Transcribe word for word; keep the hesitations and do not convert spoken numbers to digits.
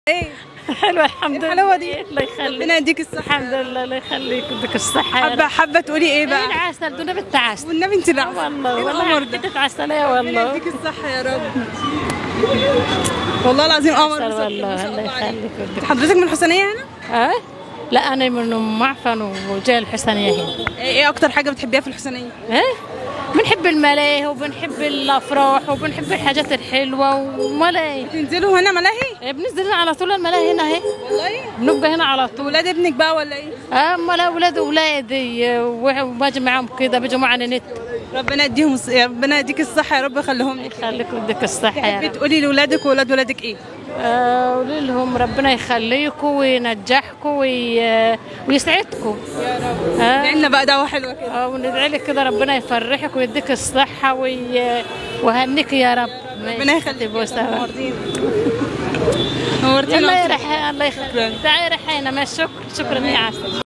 ايه حلوه الحمد لله. الحلاوه دي الله يخليك. ربنا يديك الصحه. الحمد لله الله يخليك ويديك الصحه. حابه حابه تقولي ايه بقى؟ العسل دول بالتعاسل والنبي انت العسل. والله إيه والله القمر ده؟ حته عسل يا ربنا والله. يديك الصحه يا رب. والله العظيم قمر عسل بصراحة. ما والله شاء الله الله عليك. يخليك ويديك. حضرتك من الحسينيه هنا؟ اه لا انا من ام معفن وجاي الحسنيه هنا. ايه إيه اكتر حاجه بتحبيها في الحسينيه؟ ايه بنحب الملاهي وبنحب الافراح وبنحب الحاجات الحلوه وملاهي. تنزلوا هنا ملاهي؟ إيه بننزل على طول الملاهي هنا اهي. والله بنبقى هنا على طول. ولاد ابنك بقى ولا ايه؟ اما لا اولاد اولادي وباجي معاهم كده بيجوا معنا نت. ربنا يديهم الص- يا ربنا يديك الصحه يا رب يخليهم لك. يخليك ويديك الصحه يا تحبي رب. تقولي لاولادك واولاد ولادك ايه؟ آه، قولي لهم ربنا يخليكم وينجحكم وي... ويسعدكم. يا رب. آه. لنا بقى دعوه حلوه كده. اه وندعي لك كده ربنا يفرحك ويديك الصحة وي... وهنيك يا رب. ربنا يخليك. بوسة. نورتينا. نورتينا. الله يرحم الله يخليك. شكراً. تعالي رحينا ما الشكر شكرا يا عسل.